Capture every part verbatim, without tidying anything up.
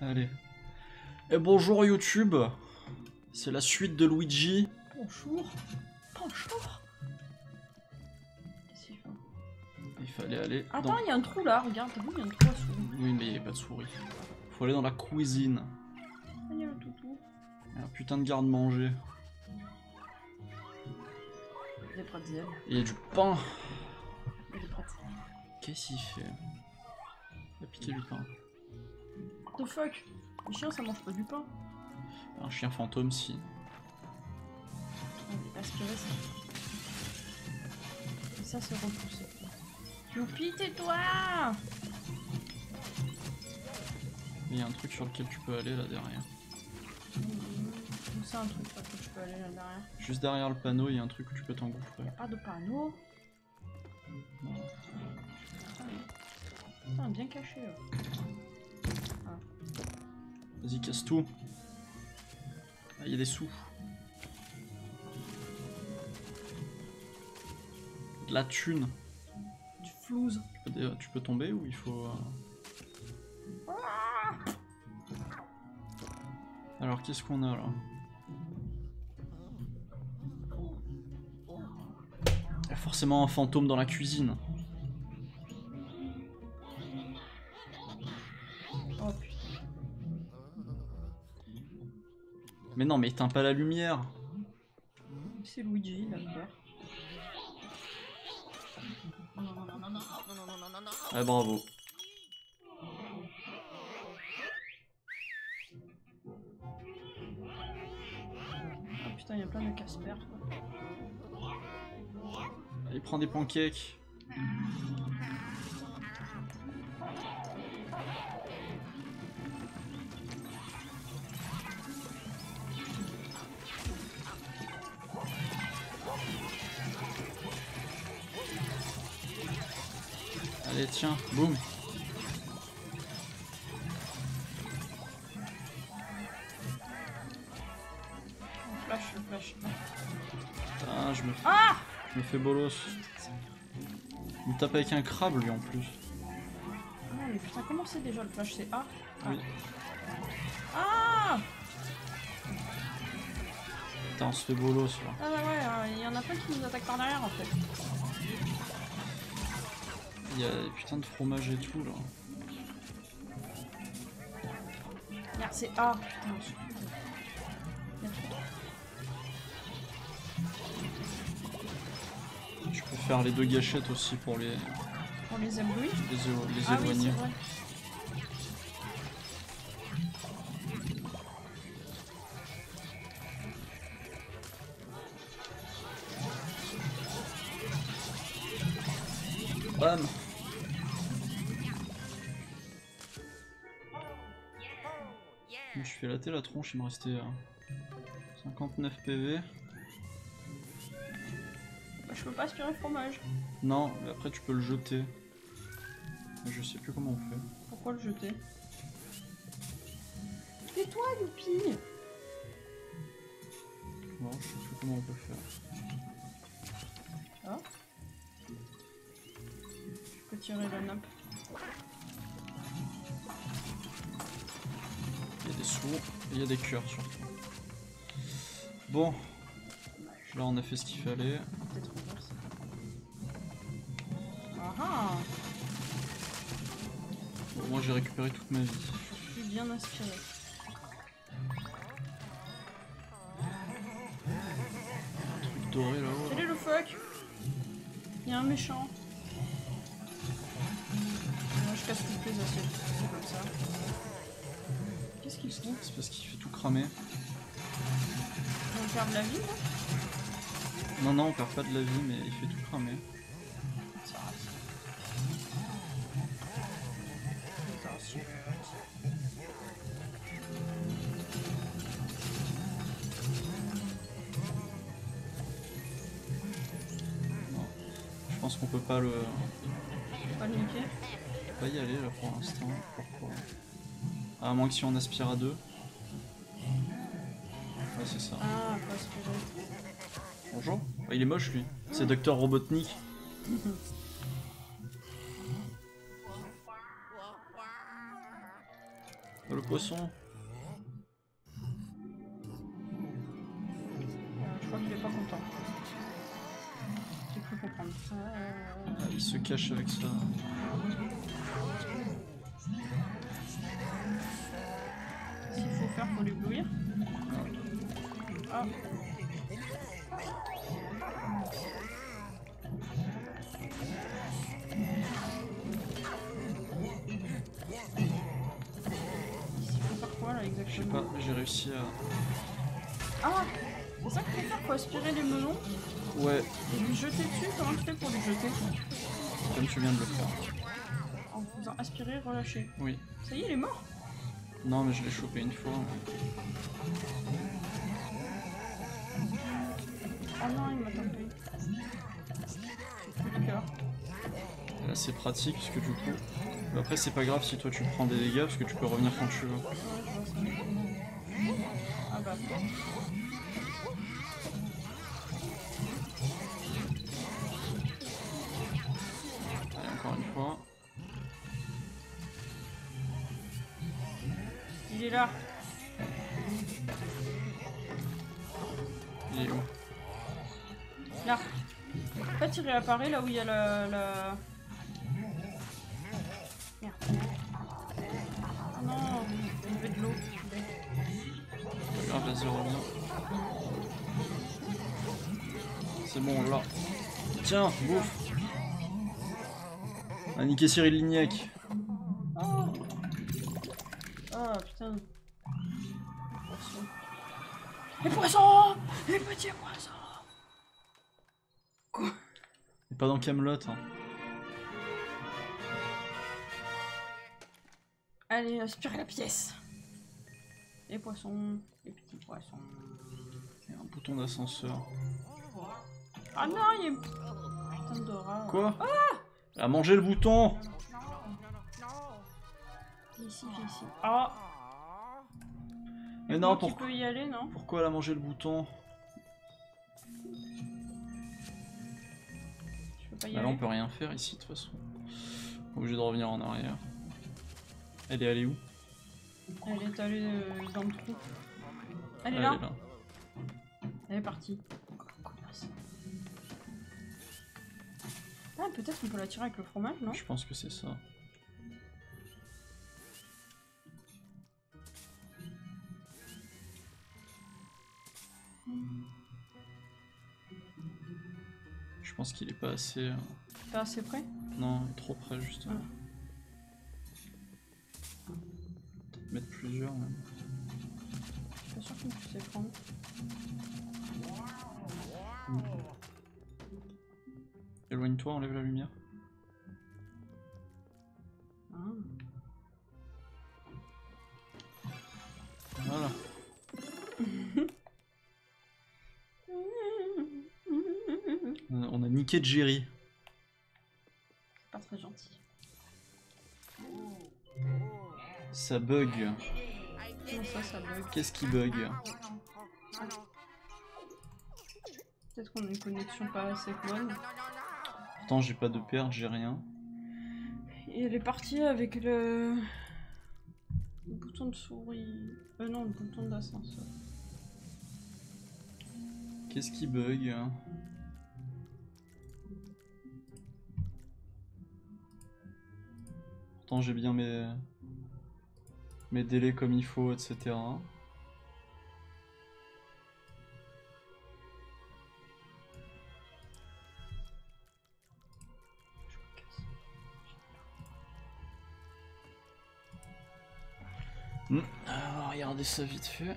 Allez. Et bonjour YouTube. C'est la suite de Luigi. Bonjour. Bonjour. Qu'est-ce qu'il fait? Il fallait aller. Attends, dans... il y a un trou là, regarde, t'as vu, il y a un trou à souris. Oui, mais il n'y a pas de souris. Faut aller dans la cuisine. Ah, il y a le toutou. Il y a un putain de garde-manger. Des pretzels. Il y a du pain. Et des pretzels. Qu'est-ce qu'il fait? Il a piqué du pain. What the fuck? Les chiens ça mange pas du pain. Un chien fantôme, si. On va aspirer ça. Et ça c'est repoussé. Youpi, tais-toi! Il y a un truc sur lequel tu peux aller là derrière. Où c'est un truc là que je peux aller là derrière? Juste derrière le panneau, il y a un truc où tu peux t'engouffrer. Pas de panneau. Non. Putain, bien caché là. Ah. Vas-y, casse tout. Ah, il y a des sous. De la thune. Du flouze. Tu peux, tu peux tomber ou il faut... Euh... Alors, qu'est-ce qu'on a là? Il y a forcément un fantôme dans la cuisine. Oh putain. Mais non, mais éteins pas la lumière. C'est Luigi, là, le vert. Non, non, non, non, non, non, non, non, non, non. Ah, bravo. Ah putain, il y a plein de Casper. Allez, prends des pancakes. Allez, tiens, boum. Flash, le flash. Putain, je me, Ah! je me fais bolos. Il me tape avec un crabe, lui, en plus. Ah non, mais putain, comment c'est déjà le flash? C'est A? Ah. Oui. Ah! Putain, on se fait bolos, là. Ah ouais, ouais, il euh, y en a plein qui nous attaquent par derrière, en fait. Il y a des putains de fromage et tout, là. Regarde, c'est A. Putain, je suis... Il y a trop. Je peux faire les deux gâchettes aussi pour les, Pour les éblouis. les, élo- les Ah oui, éloigner. c'est vrai. Bam! Je me suis fait latter la tronche, il me restait euh, cinquante-neuf P V. Bah, je peux pas aspirer le fromage. Non, mais après tu peux le jeter. Mais je sais plus comment on fait. Pourquoi le jeter? Tais-toi, Youpi! Non, je sais plus comment on peut faire. Ah. Je peux tirer la nappe. Il y a des sous, et il y a des cœurs surtout. Bon, là on a fait ce qu'il fallait. Peut-être reverse. Ah ah! Bon, moi j'ai récupéré toute ma vie. Je suis bien inspiré. Truc doré là-haut. Quel est le fuck? Il y a un méchant. Moi je casse toutes les assiettes. C'est comme ça. Qu'est-ce qu'il fout? C'est parce qu'il fait tout cramer. On perd de la vie là? Non, non, on perd pas de la vie, mais il fait tout cramer. Ça rase. Ça rase. Non. Je pense qu'on peut pas le. Pas le niquer. On peut pas y aller là pour l'instant. Pourquoi? Ah, à moins que si on aspire à deux. Ouais, c'est ça. Ah, pas aspirer. Bonjour. Ouais, il est moche lui. C'est Docteur Robotnik. Oh, le poisson. Euh, je crois qu'il est pas content. J'ai cru comprendre. Euh... Ah, il se cache avec ça. Qu'est-ce qu'il faut faire pour l'éblouir? Ah. Il faut faire quoi là Je sais exactement? pas, j'ai réussi à... Ah! C'est ça qu'il faut faire? Faut aspirer les melons Ouais, et lui jeter dessus? Comment tu fais pour lui jeter? comme tu viens de le faire. En faisant aspirer, relâcher. Oui. Ça y est, il est mort? Non, mais je l'ai chopé une fois. Oh non, il m'a tapé. J'ai plus de cœur. Et là, c'est pratique, parce que du coup... Mais après, c'est pas grave si toi tu prends des dégâts, parce que tu peux revenir quand tu veux. Ouais, je vois ça. Ah bah. Allez, encore une fois. Il est là. Il est où? Là. En fait, il réapparaît là où il y a la... la... Merde. Ah non, il veut de l'eau. Pas grave, vas-y, reviens. C'est bon, on l'a. Tiens, bouffe. On a niqué Cyril Lignac. Oh. Ah putain. Les poissons. Les petits poissons. Quoi? Et pas dans Camelot. Hein. Allez, aspire la pièce. Les poissons, les petits poissons. Il y a un bouton d'ascenseur. Ah non, il y a... Putain de rat. Quoi? Ah, elle a mangé le bouton. Viens ici, viens ici. Ah. Mais non, Tu pourquoi? peux y aller, non? Pourquoi elle a mangé le bouton? Je peux pas y Bah aller. là, on peut rien faire ici, de toute façon. Obligé de revenir en arrière. Elle est allée où? Elle est allée euh, dans le trou. Elle est Elle là. est là. Elle est partie. Connasse. Ah, peut-être qu'on peut la tirer avec le fromage, non? Je pense que c'est ça. Je pense qu'il est pas assez... euh, Pas assez près? Non, il est trop près, justement. Peut-être mettre plusieurs, même. Je suis pas sûre qu'on puisse les prendre. Mm. Éloigne-toi, enlève la lumière. Ah. Voilà. On a, on a niqué Jerry. C'est pas très gentil. Ça bug. Comment ça, ça bug? Qu'est-ce qui bug? Peut-être qu'on a une connexion pas assez bonne. Pourtant, j'ai pas de perte, j'ai rien. Et elle est partie avec le... le bouton de souris. Euh non, le bouton d'ascenseur. Qu'est-ce qui bug? Pourtant, j'ai bien mes... mes délais comme il faut, et cetera. Mmh. Alors, regardez ça vite fait.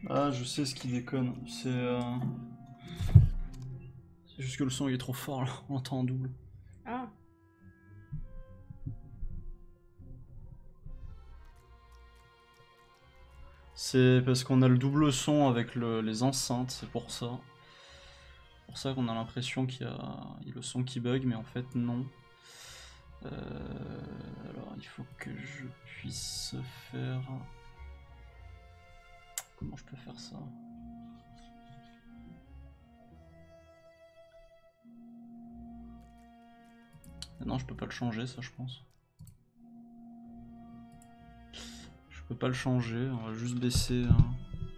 Ah, je sais ce qui déconne. C'est euh... c'est juste que le son il est trop fort là, on entend en double. Ah. C'est parce qu'on a le double son avec le, les enceintes, c'est pour ça. C'est pour ça qu'on a l'impression qu'il y, y a le son qui bug, mais en fait non. Euh, alors il faut que je puisse faire... Comment je peux faire ça? Non, je peux pas le changer ça, je pense. Je peux pas le changer, on va juste baisser... Hein.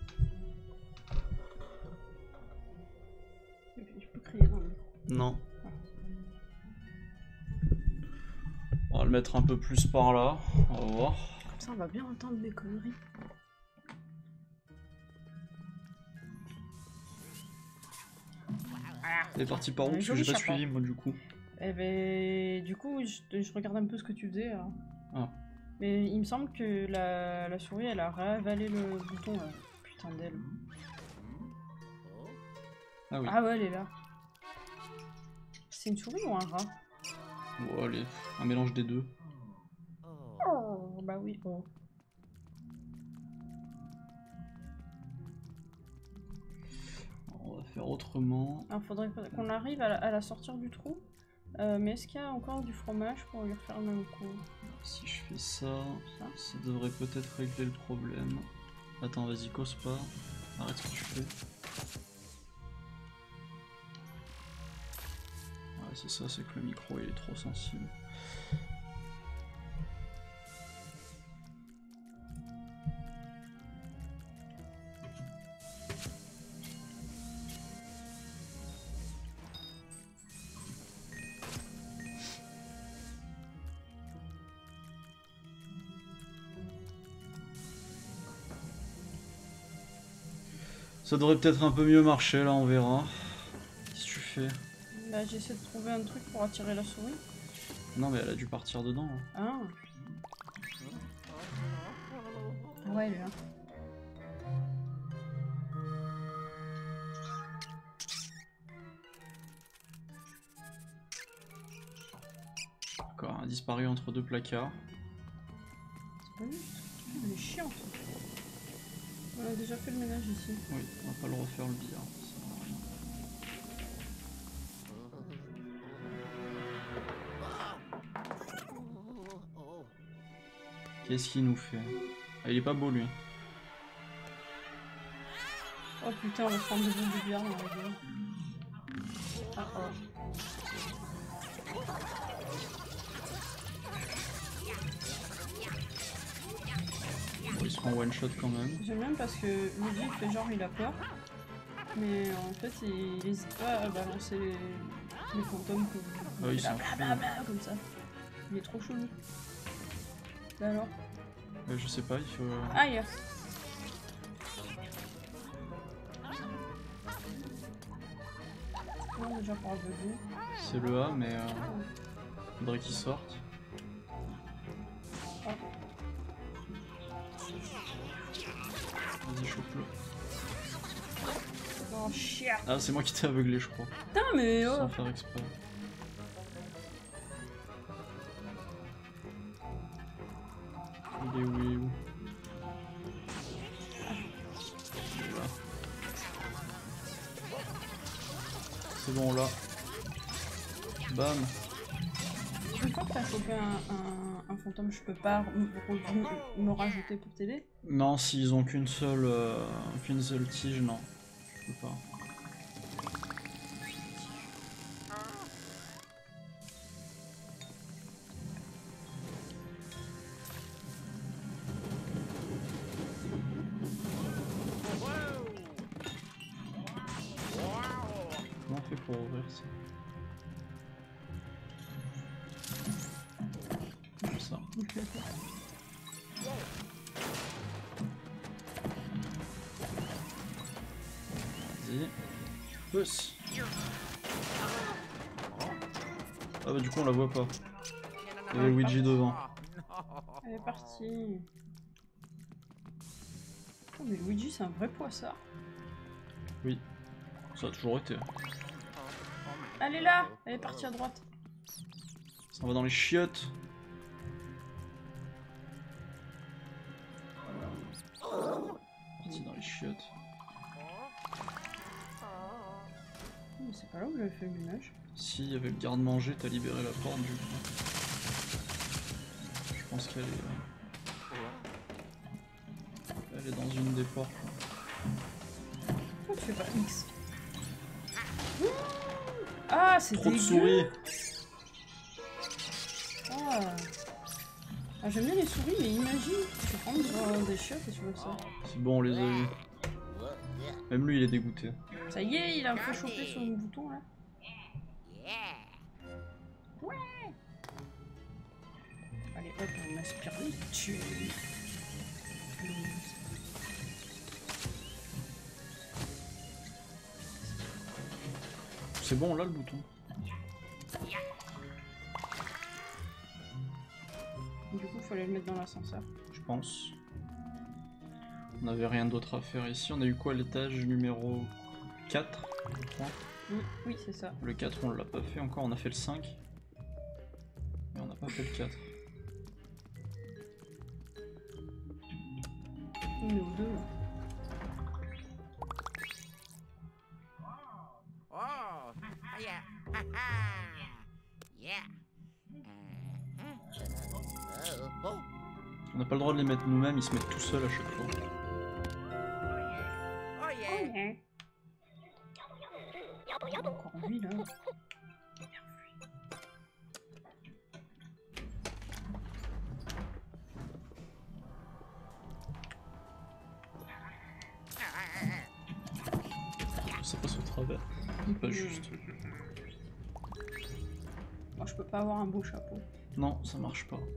Je peux crier dans le micro. Non. On va le mettre un peu plus par là, on va voir. Comme ça on va bien entendre mes conneries. Elle est partie par où? Un Parce que joli j'ai pas chapeau. suivi moi du coup. Eh ben, du coup, je, je regarde un peu ce que tu faisais. Là. Ah. Mais il me semble que la, la souris, elle a ravalé le bouton. Là. Putain d'elle. Ah oui. Ah ouais, elle est là. C'est une souris ou un rat? Oh, allez, un mélange des deux. Oh, bah oui. Oh. On va faire autrement. Alors, faudrait qu'on arrive à la, à la sortir du trou. Euh, mais est-ce qu'il y a encore du fromage pour lui refaire le même coup? Si je fais ça, ça, ça devrait peut-être régler le problème. Attends, vas-y, cause pas. Arrête ce que tu fais. Ouais, c'est ça, c'est que le micro il est trop sensible. Ça devrait peut-être un peu mieux marcher là, on verra. Qu'est-ce que tu fais? Bah, j'essaie de trouver un truc pour attirer la souris. Non, mais elle a dû partir dedans. Ah. Ah ouais, elle est là. D'accord, elle a disparu entre deux placards. C'est pas juste. Elle est chiante. On a déjà fait le ménage ici. Oui, on va pas le refaire le billard. Qu'est-ce qu'il nous fait? Ah, il est pas beau lui. Oh putain, on va se prendre des boules de bière dans la gueule. Ah oh. Bon, il se prend one shot quand même. J'aime bien parce que Luigi il fait genre il a peur. Mais en fait il hésite pas à balancer les, les fantômes comme, Ah, il s'en blablabla, comme ça. Il est trop chelou. Bah alors? Euh, je sais pas, il faut... Ah, il y a... Non, déjà pour un bébé. C'est le A, mais euh, faudrait qu'il sorte. Ah. Vas-y, chope-le. Oh, chien. Ah, c'est moi qui t'ai aveuglé, je crois. Putain, mais oh. Sans faire exprès. Il est où, il est où? Il est là. C'est bon, là. Bam. Une fois que t'as chopé un, un, un fantôme, je peux pas me, me rajouter pour t'aider? Non, s'ils ont qu'une seule, euh, qu'une seule tige, non. Je peux pas. Comment on fait pour ouvrir ça? Comme ça. Vas-y. Pousse. Ah bah du coup on la voit pas. Il y avait Luigi devant. Elle est partie. Oh, mais Luigi, c'est un vrai poissard. Oui, ça a toujours été. Elle est là. Elle est partie à droite. Ça va dans les chiottes. Parti dans les chiottes. Mais c'est pas là où j'avais fait le ménage. Si, il y avait le garde-manger, t'as libéré la porte du coup. Je pense qu'elle est... Elle est dans une des portes. Pourquoi tu fais pas X? Ah, c'est Trop de dégueu. souris. Ah, ah j'aime bien les souris, mais imagine, tu prends euh, des chiottes et tu vois ça. C'est bon, on les a eu. Même lui, il est dégoûté. Ça y est, il a un peu chopé sur le bouton là. Ouais. Allez, hop, on aspire les tues. C'est bon, là le bouton. Du coup, il fallait le mettre dans l'ascenseur. Je pense. On n'avait rien d'autre à faire ici. On a eu quoi à l'étage numéro quatre, je crois. Oui, oui c'est ça. Le quatre, on l'a pas fait encore. On a fait le cinq. Mais on n'a pas fait le quatre. On est au deux là. On n'a pas le droit de les mettre nous-mêmes, ils se mettent tout seuls à chaque fois. Encore lui là. Ça passe au travers. Pas juste. Moi je peux pas avoir un beau chapeau. Non, ça marche pas.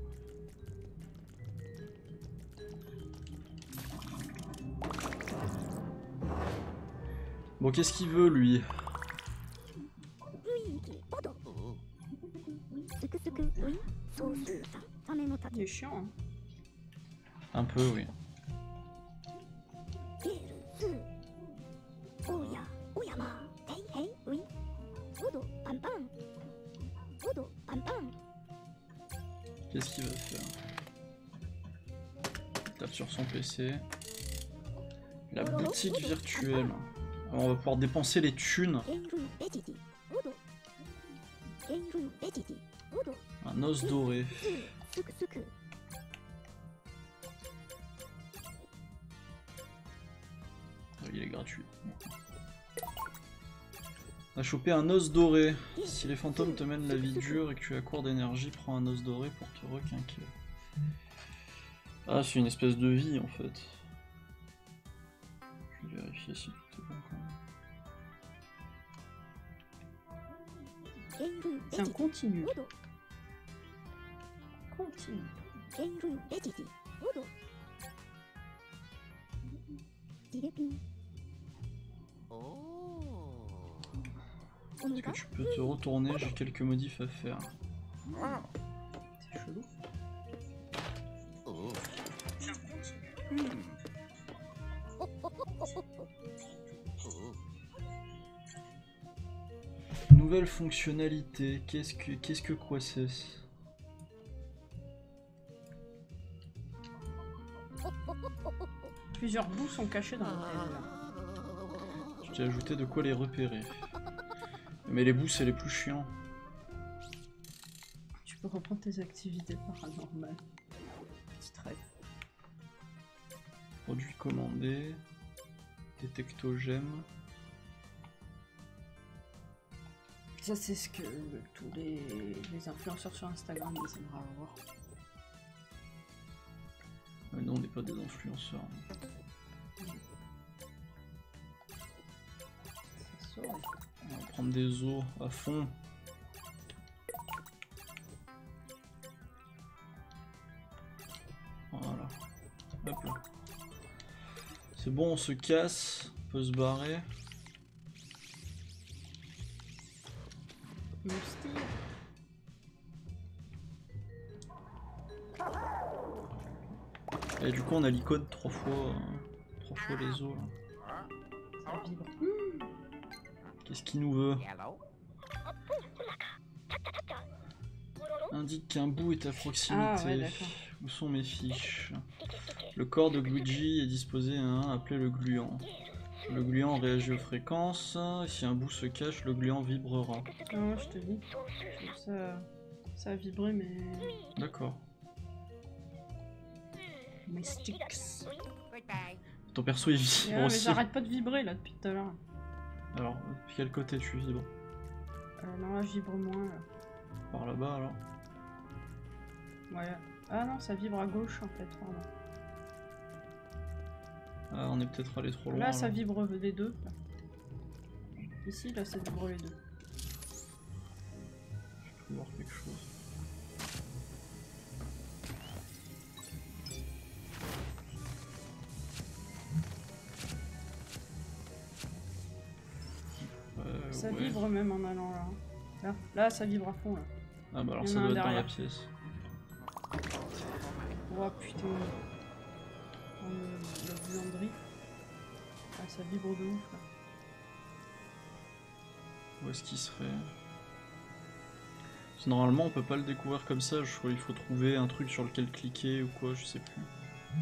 Bon, qu'est-ce qu'il veut lui? Il est chiant hein. Un peu, oui. Qu'est-ce qu'il va faire? Il tape sur son P C. La boutique virtuelle. Alors, on va pouvoir dépenser les thunes. Un os doré. Il est gratuit. On a chopé un os doré. Si les fantômes te mènent la vie dure et que tu as court d'énergie, prends un os doré pour te requinquer. Ah, c'est une espèce de vie en fait. Je vais vérifier si tout est bon quand même. C'est un continu. Continu. Est-ce que tu peux te retourner? J'ai quelques modifs à faire. C'est chelou. Nouvelle fonctionnalité. Qu'est-ce que qu'est-ce que quoi c'est? Plusieurs bouts sont cachés dans l'hôtel. Je t'ai ajouté de quoi les repérer. Mais les bouts c'est les plus chiants. Tu peux reprendre tes activités paranormales. Petite rêve. Produit commandé. Détectogène. Ça c'est ce que tous les, les influenceurs sur Instagram ils aimeraient avoir. Mais non, on n'est pas des influenceurs. Ça sort. On va prendre des os à fond. Voilà. Hop là. C'est bon, on se casse. On peut se barrer. Moustille. Et du coup on a l'icône trois fois, euh, trois fois les os là. Ça vibre. Qu'est-ce qu'il nous veut? Indique qu'un bout est à proximité. Ah, ouais, d'accord. Où sont mes fiches? Le corps de Luigi est disposé à un appelé le gluant. Le gluant réagit aux fréquences. Si un bout se cache, le gluant vibrera. Non, je te dis. Ça, ça a vibré, mais. D'accord. Mes sticks. Ton perso il vibre Ah, mais aussi. j'arrête pas de vibrer là depuis tout à l'heure. Alors, depuis quel côté tu vibres? Euh, non, là je vibre moins. Là. Par là-bas alors? Ouais. Ah non, ça vibre à gauche en fait. Pardon. Ah, on est peut-être allé trop loin. Là, ça alors. vibre les deux. Là. Ici, là, ça vibre les deux. Je peux voir quelque chose. Euh, Ça ouais. vibre même en allant là. Là, là ça vibre à fond là. Ah bah alors Il y ça en a doit un être dans la derrière. pièce. Oh putain. Oh, la buanderie. Ah, ça vibre de ouf là. Où est-ce qu'il serait? Parce que normalement on peut pas le découvrir comme ça, je crois qu'il faut trouver un truc sur lequel cliquer ou quoi, je sais plus.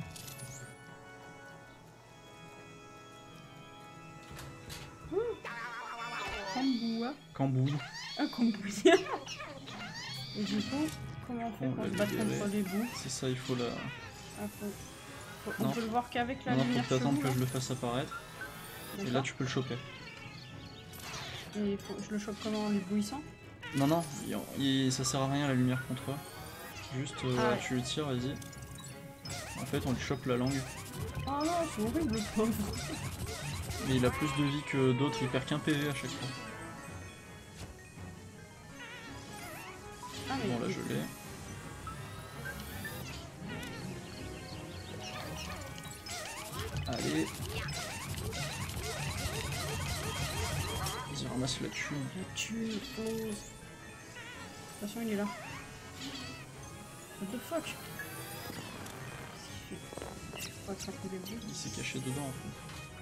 Kamboua. Cambouille. Ah, Cambouille. Et du coup, comment on fait On pour l'a se battre libéré. contre les bouts? C'est ça, il faut la... Ah, faut... faut- On Non. peut le voir qu'avec la Non, faut lumière que t'attendes chelou, que là. je le fasse apparaître. Et là D'accord. tu peux le choper. Et faut... je le chope comment, en l'éblouissant? Non, non, il- il- ça sert à rien la lumière contre toi. Juste euh, Ah ouais. tu le tires, vas-y. En fait on lui chope la langue. Oh non, c'est horrible le pauvre. Mais il a plus de vie que d'autres, il perd qu'un P V à chaque fois. Ah, mais Bon là il- je l'ai. Allez. Vas-y ramasse la thune. La tue, explose. De toute façon, il est là. What the fuck? Qu'est-ce qu'il fait? Je crois que ça fait des bruits. Il s'est caché dedans en fait.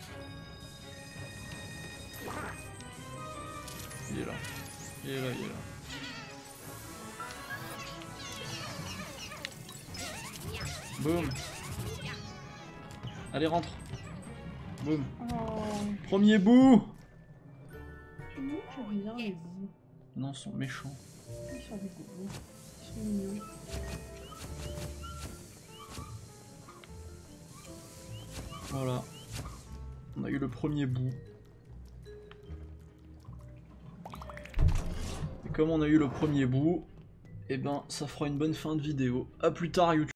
Il est là. Il est là, il est là. Boum. Allez rentre. Boum. Oh, Premier bout. moi j'aime bien les bouts. Non, ils sont méchants. Ils sont rigolos. Ils sont mignons. Voilà. On a eu le premier bout. Et comme on a eu le premier bout, et ben ça fera une bonne fin de vidéo. A plus tard YouTube.